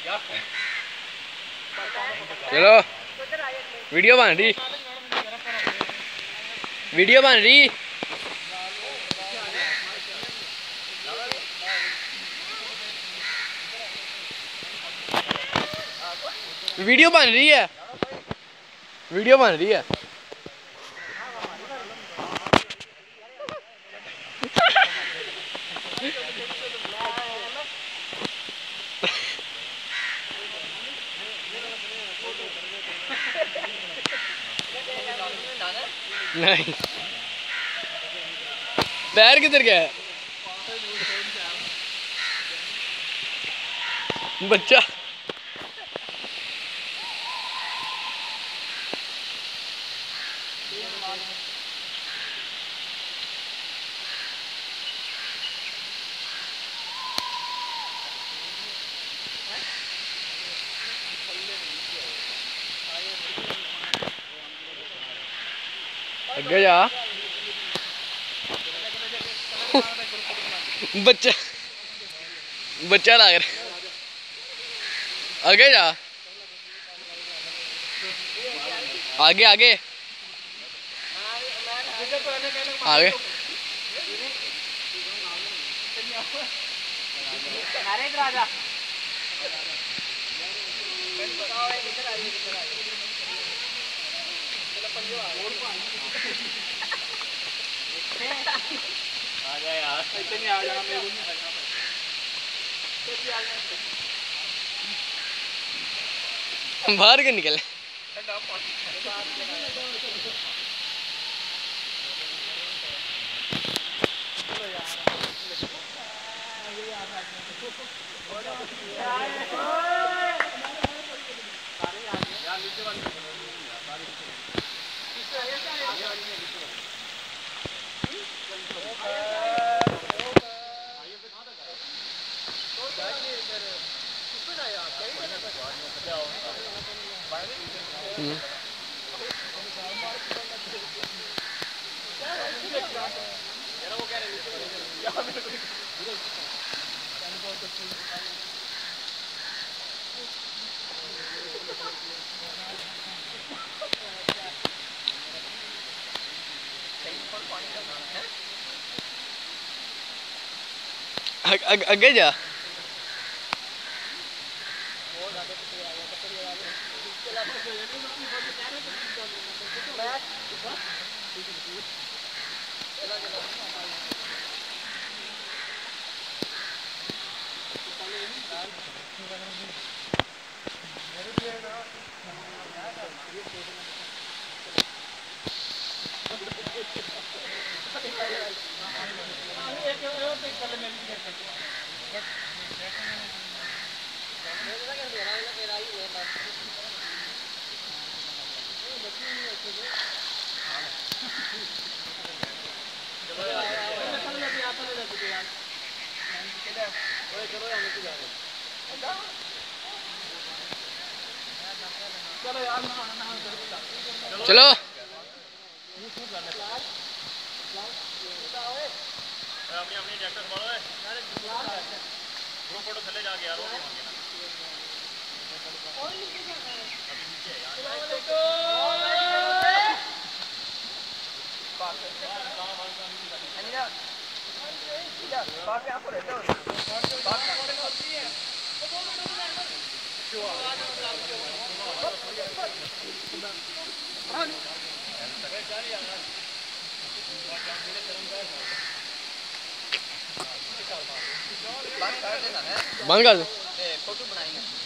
चलो वीडियो बन रही, वीडियो बन रही। वीडियो बन रही है, वीडियो बन रही है। नहीं पैर किधर गया है? बच्चा अगे जा। बच्चा बच्चा लग रहा, आगे जा, आगे आगे आगे। आजा यार, इतनी आ जाना मेरे को। बाहर के निकले। आगे जा। चलो अपनी अपनी जैकेट संभालो है, दो फोटो थले जाके यार। बंद कर दो।